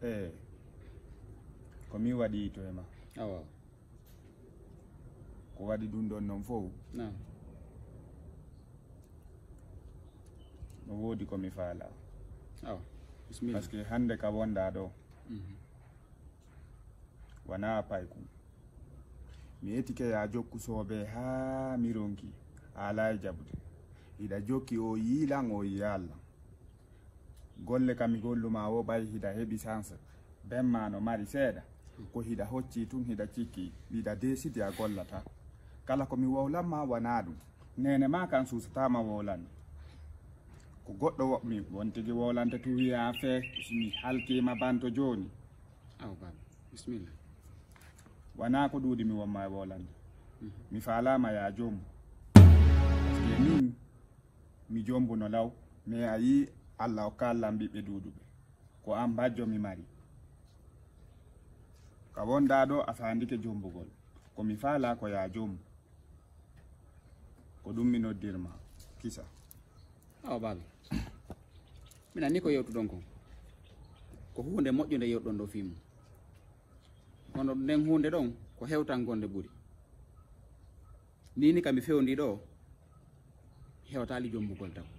ko mi waɗi to e ma awa ko waɗi ɗum ɗon noon fof nam no woodi komi faala awa bismillah par ce que hannde ka wonɗa ɗo wona payku mi etike ya jokku soobe ha mi ronki ala jabude hiɗa jokki o yiilan o yiya Allah golle kam mi golluma o ɓay hiɗa heɓi chance bemma no mari seeɗa ko hiɗa hocci tun hiɗa cikki hiɗa desidi a gollata kala komi wowlanma wona ɗum nene ma kan susatama wowlan ko goɗɗo woɓmi won tigi wowlante tu wiya fe mi halkima banto joni awa baba bismillah wona ko ɗuuɗi mi wonma e wolande mi falama ya jombu parce que min mi jombu no law mais a yi Allah o kallam ɓiɓɓe duuɗuɓe ko an bajjo mi mari ka wonɗa ɗo a fandike jombugol komi faala ko ya jombu ko ɗum mi noddirma kisa awa baba min anni ko yewtuɗon ko hunde moƴƴude yewɗon ɗo fimu kono nden hunde ɗon ko hewtan gonde ɓuri nini kam mi fewndi ɗo hewtali jombugol taw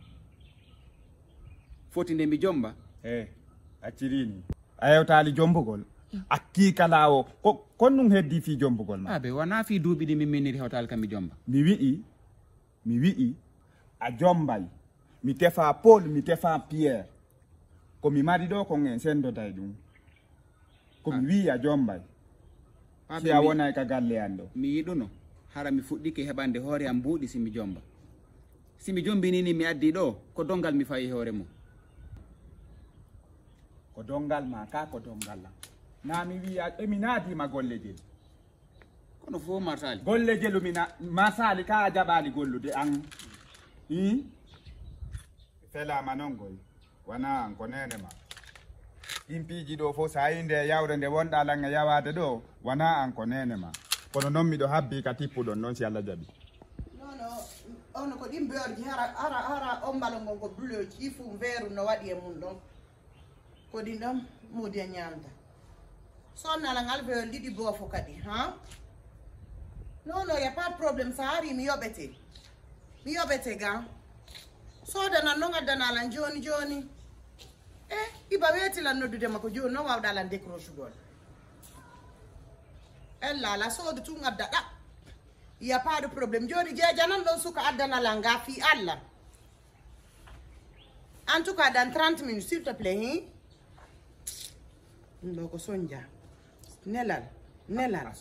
foti nde mi jomba accirini a hewtali jombugol akki kala o kon ɗum heddi fi jombugol ma aɓe wona fi duuɓi ɗi min minniri hewtali kam mi jomba mi wi'i a jombay mi tefa Paul mi tefa Pierre ko mi mari ɗo kon en sendoday ɗum komi wi a jombay si a wonay ka galle an ɗo mi yiɗuno hara mi fuɗɗike heɓande hoore am mbuuɗi simi jomba simi jombinini mi addi ɗo ko dongal mi fayi hoore mum ko dongal ma ka ko dongal am na mi wiya emi naadima golle jel kono fof marsali golle jelu marsali ka a jaɓali gollude an felama non goy wona an ko nene ma impiji ɗo fof sa yi nde yawre nde wonɗa lan e yawade ɗo wona an ko nene ma kono noon miɗo habbi ka tippuɗon noon si Allah jaɓi nono ono ko ɗin beorji hara ombalo ngon ko bulo ciifu veeru no waɗi e mum ɗon ko ɗin ɗon muudi e ñamda sonnala ngal beol ɗiɗi boofo kadi ha non non y a pas de problème sa ari mi yoɓete gan sodanan noon addanalan joni iba weetilan noddudema ko joni noon wawɗalan décroche gol ellala soodu tun adda ɗa y a pas de problème joni jeejanan ɗon suka addanalan nga fi Allah en tout cas dans 30 minutes s'il te plaît ɗo ko sonja nelal a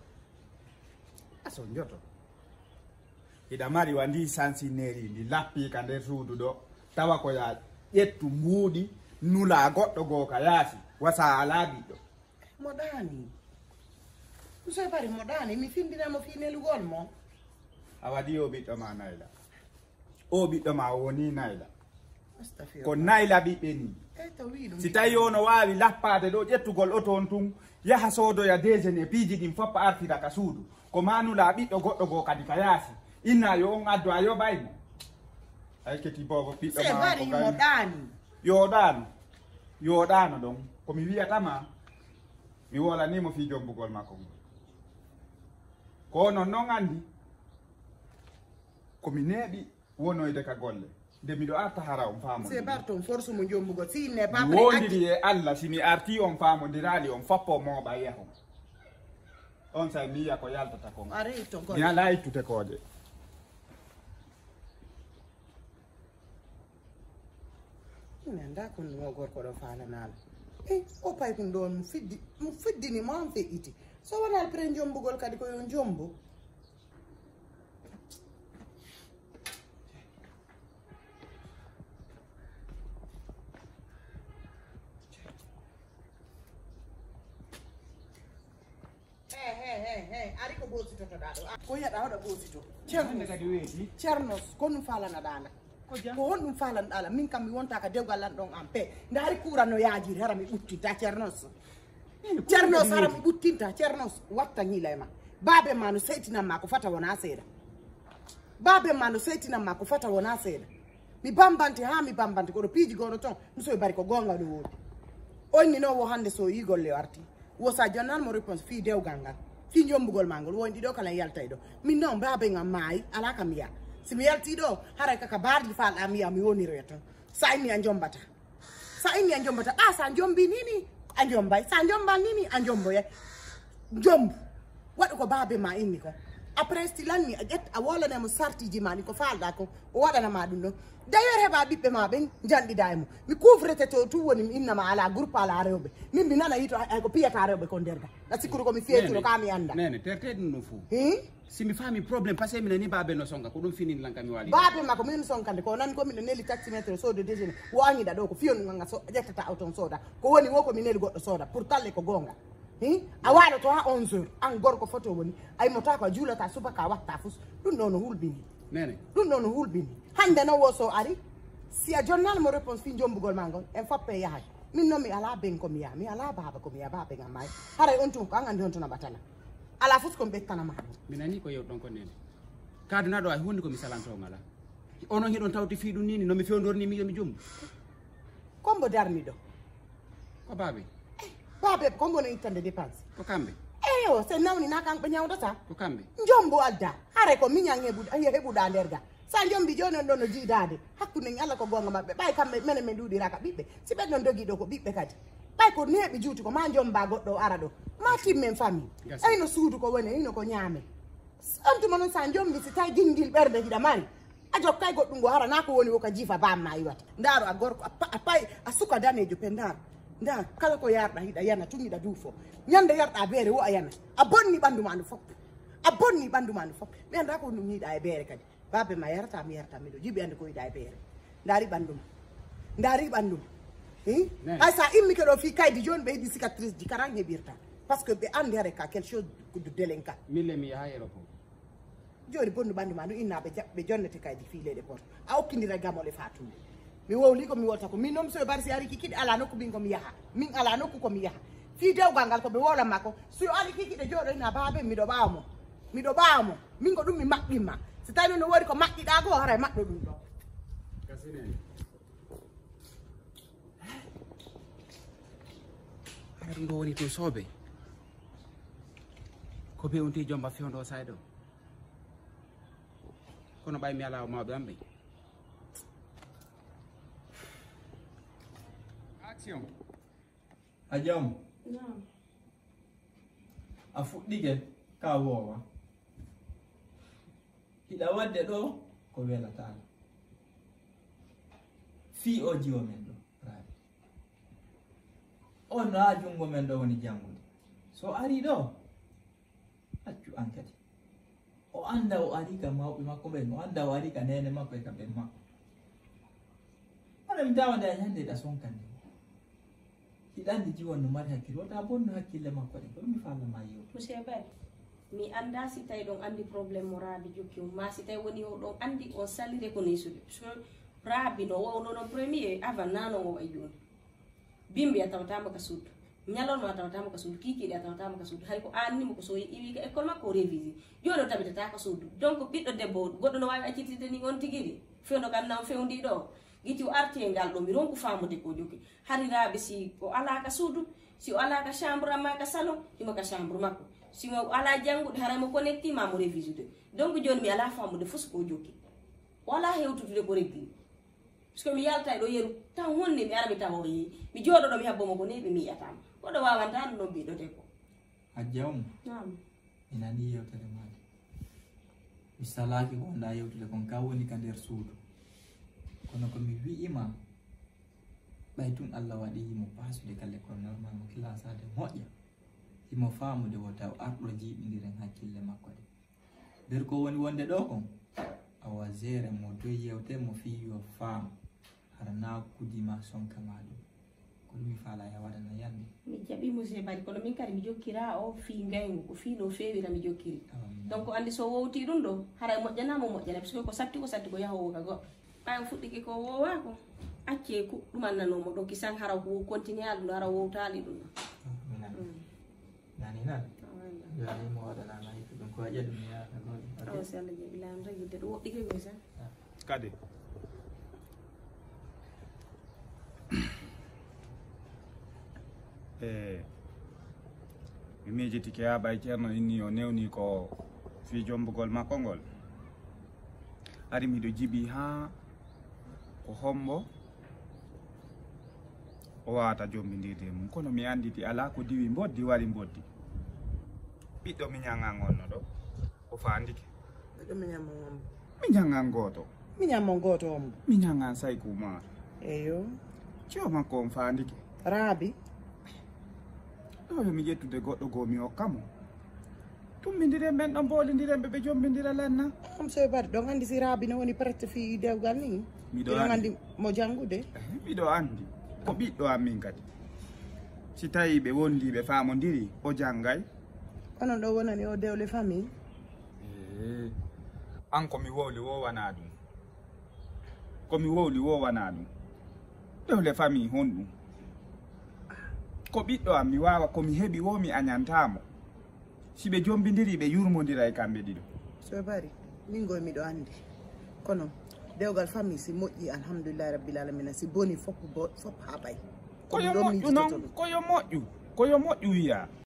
sonjoto hiɗa mari wa ndi sansineri ndi lappi ka nder suudu ɗo tawa ko ya ƴettu mbuuɗi nula goɗɗo goo ka yaasi wasa ala ɓiɗɗo moɗani so pari moɗani mi findinamo fi nelugol mo a waɗi o ɓiɗɗo ma nayla o ɓiɗɗo ma woni nayla ko nayla ɓiɓɓe ni si tawi ono wawi lappade ɗo ƴettugol o toon tun yaha soodoya déjeuné piiji ɗin foppa artira ka suudu ko manula ɓiɗɗo goɗɗo goo kadi ka yaasi inna yo on addo a yoɓaymo ay keti bobo ɓiɗɗo ma ko moɗani yoɗano ɗon komi wiyatama mi wolanimo fi jombugol makko ngol ko non noon andi komi neeɓi wonoyde ka golle nde miɗo arta hara on faamon force mo jombugol si n'est pas wondiri e Allah simi arti on faamodirali on foppo mooɓa yahon on say mi yiya ko yaltata kon mi ala ittute kooƴe mi anda kon ɗum o gorko ɗo falanala o pay kum ɗo mo fiddini mo on feƴƴiti so wonal pré jombugol kadi koyo jombu ari ko ɓositotoɗa ɗo ko yiyaɗa hoɗa ɓosito ceernos ko ɗum falanaɗala ko honɗum falanaɗala min kam mi wonta ka dewgal lan ɗon an pe nda ari kuran no yaajiri hara mi ɓuttinta ceernos hara mi ɓuttinta ceernos watta ñiila e ma baabe ma no seytinanma ko fata wona seeɗa mi bambante ha mi bambante koɗo piiji gono toon musoye bari ko gonga ɗo woodi onni no wo hande so yi golle warti wo sa jonnal mo réponse fi dewgal ngal fi jombugol mangol wondi do kala yaltay do min non baabe ngam maayi ala kam ya simi yalti do haray kaka bardi fal am ya mi woni reto sa inni a jombata ba sa jombi nini a jombay sa jomba nini a jomboye jombu wadu ko baabe ma inni ko après stilanni a ƴetta a wolanemo sartiji ma ni ko falɗa ko o waɗanama ɗum ɗon d'ailleurs heɓa ɓiɓɓe ma ɓen janɗiɗa e mo mi couvrete to tu woni mi innama ala groupe ala rewɓe min mi nana yito ay ko piyata rewɓe ko nder ga na sikkuru komi fiyetiro ka mi anda nene terteɗe no fo si mi faami probléme par ce que mi nani baabe no songa ko ɗum finin lan kam mi wali baabe makko min sonkande ko nani ko miɗo neli taximétre sode déjeuné wo añiɗa ɗo ko fiyonuganga ƴettata auton soda ko woni wo ko mi neli goɗɗo soda pour talle ko gonga a waɗa to ha 11 heures an gorko photo woni ay mota ko a juulata subaka a watta fus ɗum ɗo no hulɓini nene ɗum ɗo no hulɓini hande no wo so ari si a jonnal mo réponse fi jombugol ma ngol en foppe yahay min noon mi ala ben komi yaha mi ala baba komi yaha babe ngam mayi haray on tuma ko an andi on tuna batana ala fus komi ɓettanama mi nani ko yewɗon ko nene kaduna ɗo ay hunde komi salantongala onon hiɗon tawti fi ɗum nini nomi fewdorni mi yomi jombu kombo darmiɗo ko baabe baabe ko mbono ittande dépense ko kamɓe eyo se nawni na kanko ɓe ñawdata ko kamɓe jombo adda hare ko miñan heɓuɗa nder ga sa jombi joni on ɗon no jiidade hakkude en Allah ko gonga mabɓe ɓay kamɓe menen min ɗuɗiraka ɓiɓɓe si ɓen ɗon dogi ɗo ko ɓiɓɓe kadi ɓay ko neeɓi juuti ko ma jomba goɗɗo o ara ɗo ma timmen famille ayno suudu ko woni ino ko ñaame on tuma noon sa jombi si tawi dingdil ɓerde hiɗa mari a jokkay goɗɗum go hara na ko woni woka jiifa bamma yiwata ndaaro a gorko a pay a suka danejo pe ndaaro nda kala ko yarɗa hiɗa yana tumiɗa duufo ñande yarɗa beere wo a yana a bonni ɓandu ma ndu fof ɓe anda ko ɗum yiiɗa e beere kadi babe ma yarata mi yarata miɗo jiiɓi ande ko yiiɗa e beere ndaari ɓanduma hay sa immike ɗo fi kaydi joni ɓe yiɗi cicatrice ji karan heɓirta par ce que ɓe andi hare ka quelque chose de délinquant mille mi yaha aéroport joni bonnu ɓandu ma ɗum innaɓe jaɓɓe jonnete kaydi fi leyɗe porte a okkidira gamole fatumde mi wowli ko mi wolta ko min noon so bari si ari kikiɗe ala nokku min komi yaha min ala nokku komi yaha fi dewgal ngal koɓe wolanma ko so ari kikiɗe jooɗo ina baabe miɗo ɓawa mo min ko ɗum mi maɓɓinma so tawi no wori ko maɓɓiɗa go hara maɓɓo ɗum ɗo hara ɗum ɗo woni to soobe ko be onti jomba fewndo sayɗo kono ɓay mi ala o mawɓe am ɓe action a jam a fuɗɗike ka wowa hiɗa wadde ɗo ko welatala fi o jiwo men ɗo raɓi on no ha jungo men ɗo woni jangude so ari ɗo accu an kadi o anda o ari ka mawɓe makko ɓen o anda o ari ka nene makko e ka ɓen makko oɗa mi tawande a ñande ɗa sonkande hiɗandi jiwon no mari hakkille wota bonno hakkille makko ɗen ko ɗum mi fallama yew monsieur Bari mi anda si tawi ɗon andi probléme mo Rabi jokki on ma si tawi woni o ɗon andi on salire ko nesude so Rabi no wowno ɗon premier avant nano o e joni bimbi a tawatama ka suudu ñalonma a tawatama ka suudu kikiɗe a tawatama ka suudu hay ko annimo ko so iwi ka école makko o révisé joni o tabitata ka suudu donc ɓiɗɗo debbo goɗɗo no wawi accitide ni on tigui fewno gandam fewndi ɗo guiti o arti e ngal ɗo mi ronku famude ko jokki hari Rabi si o ala ka suudu si o ala ka chambre amma ka salon himo ka chambre makko si mo ala jangude haray mo connecti ma mo révisé donc joni mi ala famude fos ko jokki wala hewtude ko regli parce que mi yalta ɗo yeru tan honne mi ara mi tawa o yeehi mi jooɗo ɗo mi habbomo ko neɓi mi yiyatama koɗo wawanta ɗum ɗon mbiɗo debbo a jawmu mi nani yewtere maɗe mi salaki ko wonɗa yewtude kon ka woni ka nder suudu kono komi wi'ima ɓay tun Allah waɗi yimo basude ka l'école normal mo kilasade moƴƴa himo famude wota o arɗo jiiɓidiren hakkille makko de nder ko woni wonde ɗo kon awa gére mo dow yewte mo fi yo faam hara na kudima sonka ma ɗum ko ɗum mi faala ya waɗana yande mi jaɓi monsieur Bari kono min kadi mi jokkira o fi ngaygu ko fi no fewira mi jokkiri donc andi so wowti ɗum ɗo haray moƴƴanamo moƴƴana par ce que ko satti ko yahowo ka goɗɗo ɓawi fuɗɗike ko wowa ko acce ko ɗum annanomo ɗo kisan hara ko continue ɗum ɗo hara wowtali ɗum ɗo nani nan mo waɗanama hikka ɗum ko waƴa ɗum mi yaata goɗo si Allah jaɓi lawol ragidde ɗo woɗɗike koy sa kadi mi miijitike yaɓay ceerno inni o newni ko fi jombugol makko ngol ari miɗo jibi ha ko hombo o wawata jombidirde mum kono mi anditi ala ko diwi boddi wari boddi ɓiɗɗo mi ñagan gonno ɗo o fandike ɓiɗɗo mi ñamon mi ñagan goto mi ñamon goto ombo mi ñagan sayku ma eyo cio makko on fandike raabi ɗo yomi ƴettude goɗɗo go mi hokkamo tummidiren ɓen ɗon boolidiren ɓe ɓe jombidira lanna am soy bari ɗon andi si raabi no woni prête fi dewgal ni ɗon andi mo jangude miɗo andi ko ɓiɗɗo am min kadi si tawi ɓe wondi ɓe famodiri o janggay onon ɗo wonani o dewle famille an komi wowli wowana ɗum komi wowli wowana ɗum dewle famille honɗum ko ɓiɗɗo am mi wawa komi heɓi wo mi añantamo si ɓe jombidiri ɓe yurmodira e kamɓe ɗiɗo so bari min goy miɗo andi kono dewgal famille si moƴƴi alhamdoulillahi rabbil alamina si boni fop haɓay koyo moƴƴu noon koyo moƴƴu wiya